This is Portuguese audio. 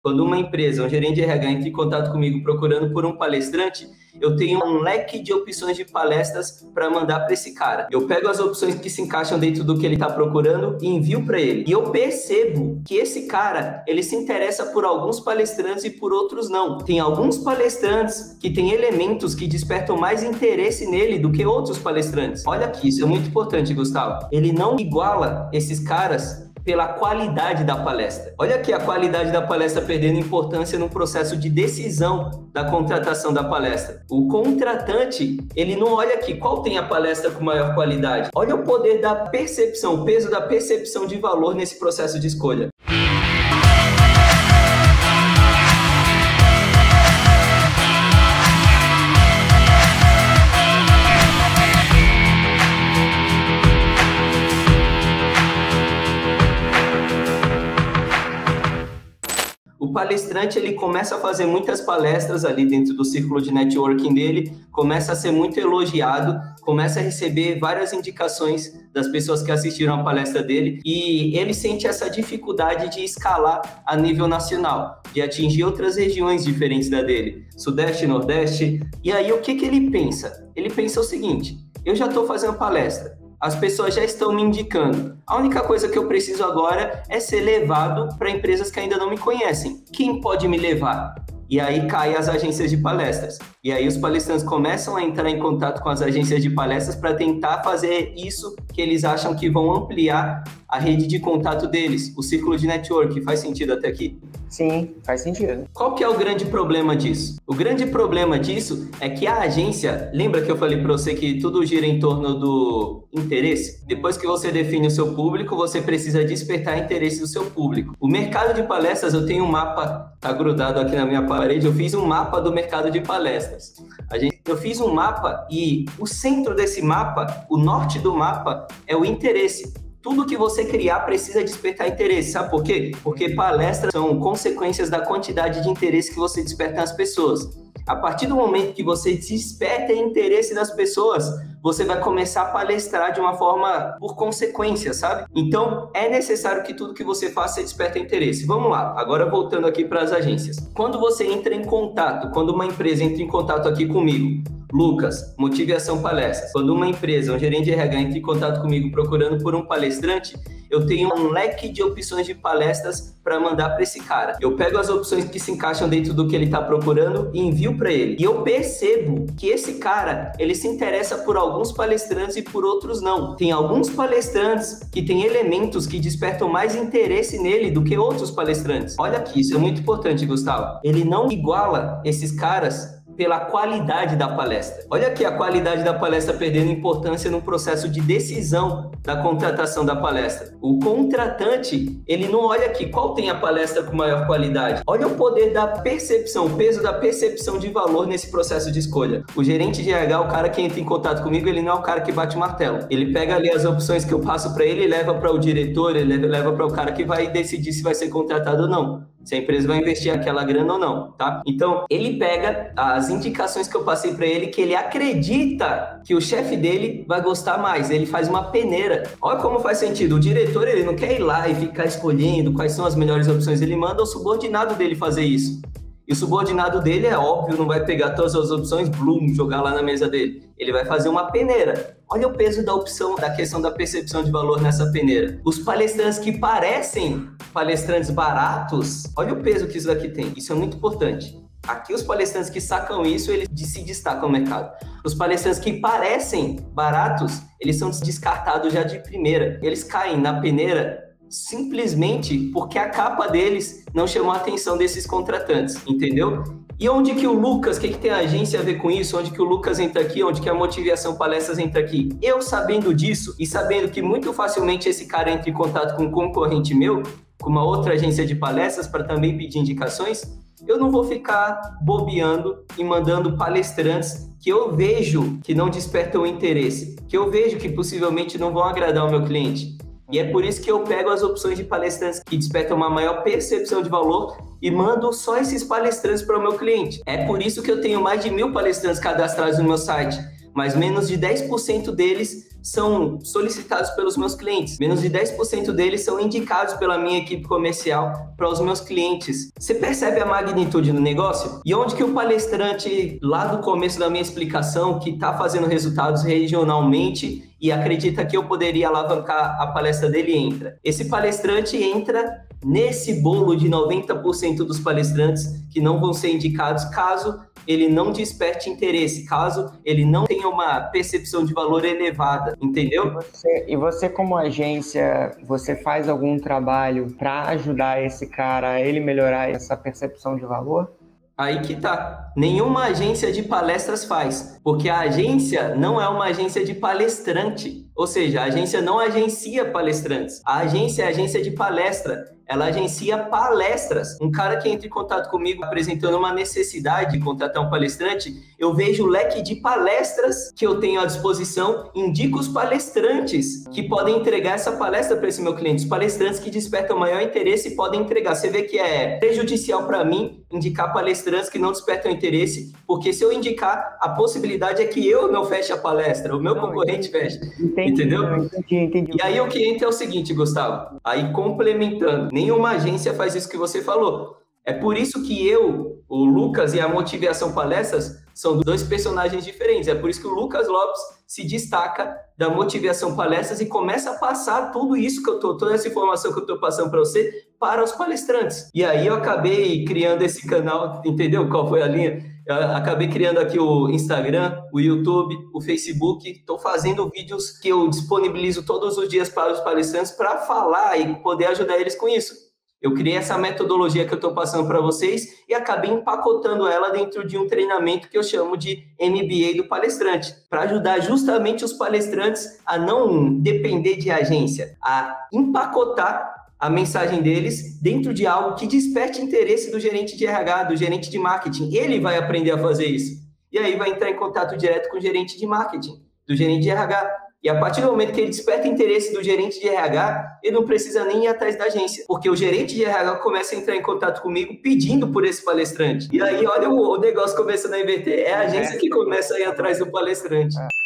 Quando uma empresa, um gerente de RH entra em contato comigo procurando por um palestrante, eu tenho um leque de opções de palestras para mandar para esse cara. Eu pego as opções que se encaixam dentro do que ele está procurando e envio para ele. E eu percebo que esse cara, ele se interessa por alguns palestrantes e por outros não. Tem alguns palestrantes que têm elementos que despertam mais interesse nele do que outros palestrantes. Olha aqui, isso é muito importante, Gustavo. Ele não iguala esses caras pela qualidade da palestra. Olha aqui a qualidade da palestra perdendo importância no processo de decisão da contratação da palestra. O contratante, ele não olha aqui qual tem a palestra com maior qualidade. Olha o poder da percepção, o peso da percepção de valor nesse processo de escolha. O palestrante, ele começa a fazer muitas palestras ali dentro do círculo de networking dele, começa a ser muito elogiado, começa a receber várias indicações das pessoas que assistiram a palestra dele e ele sente essa dificuldade de escalar a nível nacional, de atingir outras regiões diferentes da dele, Sudeste, Nordeste. E aí, o que ele pensa? Ele pensa o seguinte: eu já estou fazendo palestra, as pessoas já estão me indicando. A única coisa que eu preciso agora é ser levado para empresas que ainda não me conhecem. Quem pode me levar? E aí caem as agências de palestras. E aí os palestrantes começam a entrar em contato com as agências de palestras para tentar fazer isso que eles acham que vão ampliar a rede de contato deles, o círculo de network. Faz sentido até aqui? Sim, faz sentido. Qual que é o grande problema disso? O grande problema disso é que a agência, lembra que eu falei para você que tudo gira em torno do interesse? Depois que você define o seu público, você precisa despertar interesse do seu público. O mercado de palestras, eu tenho um mapa, tá grudado aqui na minha parede, eu fiz um mapa do mercado de palestras. Eu fiz um mapa e o centro desse mapa, o norte do mapa, é o interesse. Tudo que você criar precisa despertar interesse, sabe por quê? Porque palestras são consequências da quantidade de interesse que você desperta nas pessoas. A partir do momento que você desperta interesse nas pessoas, você vai começar a palestrar de uma forma por consequência, sabe? Então, é necessário que tudo que você faça desperte interesse. Vamos lá, agora voltando aqui para as agências. Quando você entra em contato, quando uma empresa entra em contato aqui comigo, Lucas, Motivação Palestras. Quando uma empresa, um gerente de RH entra em contato comigo procurando por um palestrante, eu tenho um leque de opções de palestras para mandar para esse cara. Eu pego as opções que se encaixam dentro do que ele está procurando e envio para ele. E eu percebo que esse cara, ele se interessa por alguns palestrantes e por outros não. Tem alguns palestrantes que têm elementos que despertam mais interesse nele do que outros palestrantes. Olha aqui, isso é muito importante, Gustavo. Ele não iguala esses caras pela qualidade da palestra. Olha aqui a qualidade da palestra perdendo importância no processo de decisão da contratação da palestra. O contratante, ele não olha aqui qual tem a palestra com maior qualidade. Olha o poder da percepção, o peso da percepção de valor nesse processo de escolha. O gerente de RH, o cara que entra em contato comigo, ele não é o cara que bate o martelo. Ele pega ali as opções que eu passo para ele e leva para o diretor, ele leva para o cara que vai decidir se vai ser contratado ou não, se a empresa vai investir aquela grana ou não, tá? Então, ele pega as indicações que eu passei para ele, que ele acredita que o chefe dele vai gostar mais, ele faz uma peneira. Olha como faz sentido, o diretor, ele não quer ir lá e ficar escolhendo quais são as melhores opções, ele manda o subordinado dele fazer isso. E o subordinado dele, é óbvio, não vai pegar todas as opções, jogar lá na mesa dele. Ele vai fazer uma peneira. Olha o peso da opção, da questão da percepção de valor nessa peneira. Os palestrantes que parecem palestrantes baratos, olha o peso que isso daqui tem. Isso é muito importante. Aqui os palestrantes que sacam isso, eles se destacam no mercado. Os palestrantes que parecem baratos, eles são descartados já de primeira. Eles caem na peneira simplesmente porque a capa deles não chamou a atenção desses contratantes, entendeu? E onde que o Lucas, o que tem a agência a ver com isso? Onde que o Lucas entra aqui? Onde que a Motivação Palestras entra aqui? Eu sabendo disso e sabendo que muito facilmente esse cara entra em contato com um concorrente meu, com uma outra agência de palestras para também pedir indicações, eu não vou ficar bobeando e mandando palestrantes que eu vejo que não despertam interesse, que eu vejo que possivelmente não vão agradar o meu cliente. E é por isso que eu pego as opções de palestrantes que despertam uma maior percepção de valor e mando só esses palestrantes para o meu cliente. É por isso que eu tenho mais de 1.000 palestrantes cadastrados no meu site, mas menos de 10% deles são solicitados pelos meus clientes. Menos de 10% deles são indicados pela minha equipe comercial para os meus clientes. Você percebe a magnitude do negócio? E onde que o palestrante, lá do começo da minha explicação, que está fazendo resultados regionalmente e acredita que eu poderia alavancar a palestra dele, entra? Esse palestrante entra nesse bolo de 90% dos palestrantes que não vão ser indicados caso ele não desperte interesse, caso ele não tenha uma percepção de valor elevada, entendeu? E você como agência, você faz algum trabalho para ajudar esse cara a ele melhorar essa percepção de valor? Aí que tá. Nenhuma agência de palestras faz, porque a agência não é uma agência de palestrante. Ou seja, a agência não agencia palestrantes. A agência é agência de palestra. Ela agencia palestras. Um cara que entra em contato comigo apresentando uma necessidade de contratar um palestrante, eu vejo o leque de palestras que eu tenho à disposição, indico os palestrantes que podem entregar essa palestra para esse meu cliente. Os palestrantes que despertam maior interesse e podem entregar. Você vê que é prejudicial para mim indicar palestrantes que não despertam interesse, porque se eu indicar, a possibilidade é que eu não feche a palestra, o meu concorrente feche. Entendeu? Entendi. E aí o que entra é o seguinte, Gustavo, aí complementando, nenhuma agência faz isso que você falou. É por isso que eu, o Lucas e a Motivação Palestras são dois personagens diferentes. É por isso que o Lucas Lopes se destaca da Motivação Palestras e começa a passar tudo isso que eu tô, toda essa informação que eu tô passando para você, para os palestrantes. E aí eu acabei criando esse canal, entendeu qual foi a linha? Eu acabei criando aqui o Instagram, o YouTube, o Facebook. Estou fazendo vídeos que eu disponibilizo todos os dias para os palestrantes para falar e poder ajudar eles com isso. Eu criei essa metodologia que eu estou passando para vocês e acabei empacotando ela dentro de um treinamento que eu chamo de MBA do palestrante, para ajudar justamente os palestrantes a não depender de agência, a empacotar a mensagem deles dentro de algo que desperte interesse do gerente de RH, do gerente de marketing. Ele vai aprender a fazer isso. E aí vai entrar em contato direto com o gerente de marketing, do gerente de RH. E a partir do momento que ele desperta interesse do gerente de RH, ele não precisa nem ir atrás da agência, porque o gerente de RH começa a entrar em contato comigo pedindo por esse palestrante. E aí, olha o negócio começando a inverter. É a agência que começa a ir atrás do palestrante.